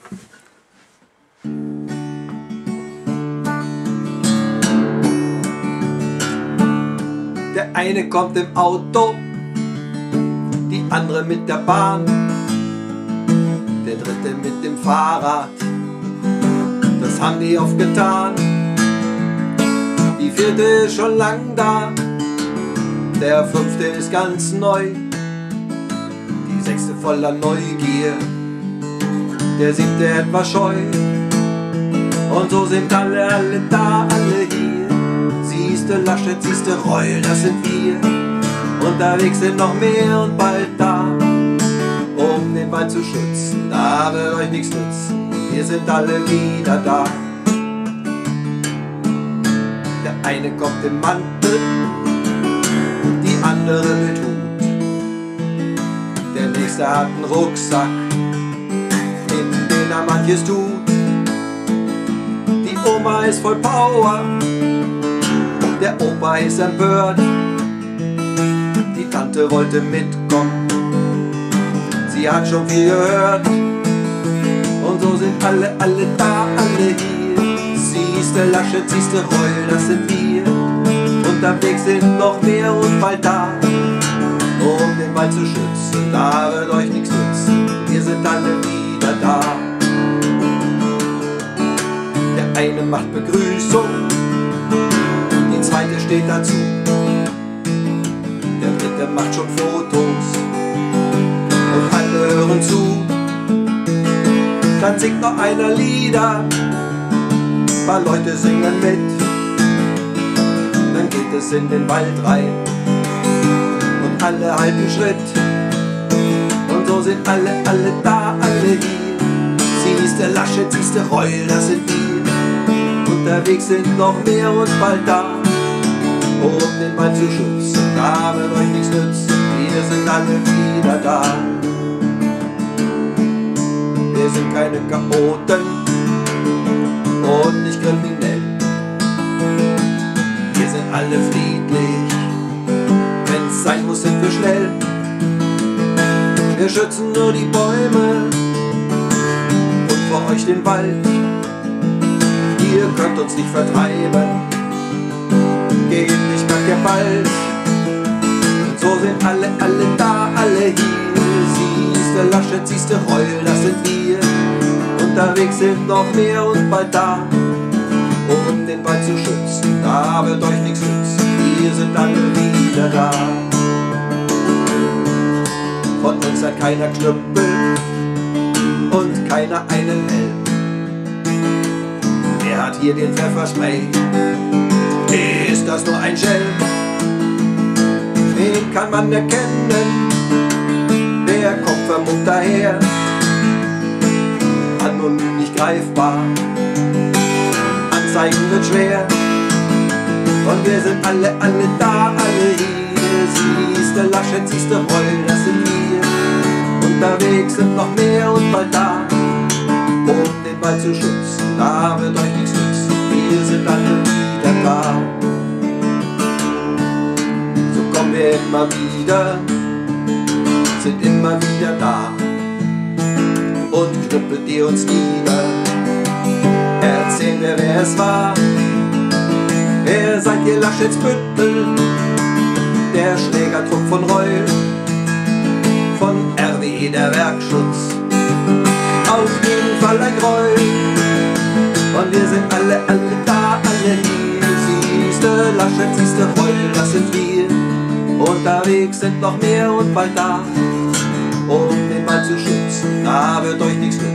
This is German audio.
Der eine kommt im Auto, die andere mit der Bahn, der dritte mit dem Fahrrad, das haben die oft getan. Die vierte ist schon lang da, der fünfte ist ganz neu, die sechste voller Neugier, der siebte etwas scheu. Und so sind alle da, alle hier. Siehste Laschet, siehste Reul, das sind wir. Unterwegs sind noch mehr und bald da, um den Wald zu schützen. Da wird euch nichts nützen, wir sind alle wieder da. Der eine kommt im Mantel, die andere mit Hut. Der nächste hat einen Rucksack, in den er manches tut. Die Oma ist voll Power, der Opa ist empört. Die Tante wollte mitkommen, sie hat schon viel gehört. Und so sind alle da, alle hier. Siehste Laschet, siehste Reul, das sind wir. Unterwegs sind noch mehr und bald da, um den Wald zu schützen. Da wird euch nichts nützen, wir sind alle wieder da. Der eine macht Begrüßung, die zweite steht dazu. Der dritte macht schon Fotos und alle hören zu. Dann singt noch einer Lieder, paar Leute singen mit. Dann geht es in den Wald rein und alle halten Schritt. Und so sind alle da, alle hier. Siehste Laschet, siehste Reul, das sind wir. Unterwegs sind noch mehr und bald da, um den Wald zu schützen. Da wird euch nichts nützen, wir sind alle wieder da. Wir sind keine Chaoten und nicht kriminell. Wir sind alle friedlich, wenn's sein muss, sind wir schnell. Wir schützen nur die Bäume und vor euch den Wald. Ihr könnt uns nicht vertreiben, geht nicht mehr der Ball. Und so sind alle da, alle hier. Siehste Laschet, siehste Reul, das sind wir. Unterwegs sind noch mehr und bald da, um den Wald zu schützen. Da wird euch nichts nützen, wir sind alle wieder da. Von uns hat keiner Knüppel und keiner einen Helm. Wer hat hier den Pfefferspray? Ist das nur ein Schelm? Wen kann man erkennen? Der kommt vermummt daher, anonym nicht greifbar, Anzeigen wird schwer. Und wir sind alle da, alle hier. Siehste Laschet, siehste Reul, das sind wir. Unterwegs sind noch mehr und bald da, um den Wald zu schützen. Da wird euch nichts nützen, wir sind alle wieder da. So kommen wir immer wieder, sind immer wieder da und knüppelt ihr uns nieder. Erzählen wir, wer es war. Wer seid ihr? Laschets Büttel, der Schlägertrupp von Reul, von RWE der Werkschutz, auf jeden Fall ein Gräuel. Und wir sind alle da, alle hier. Siehste Laschet, siehste Reul, das sind wir. Unterwegs sind noch mehr und bald da, um den Wald zu schützen. Da wird euch nichts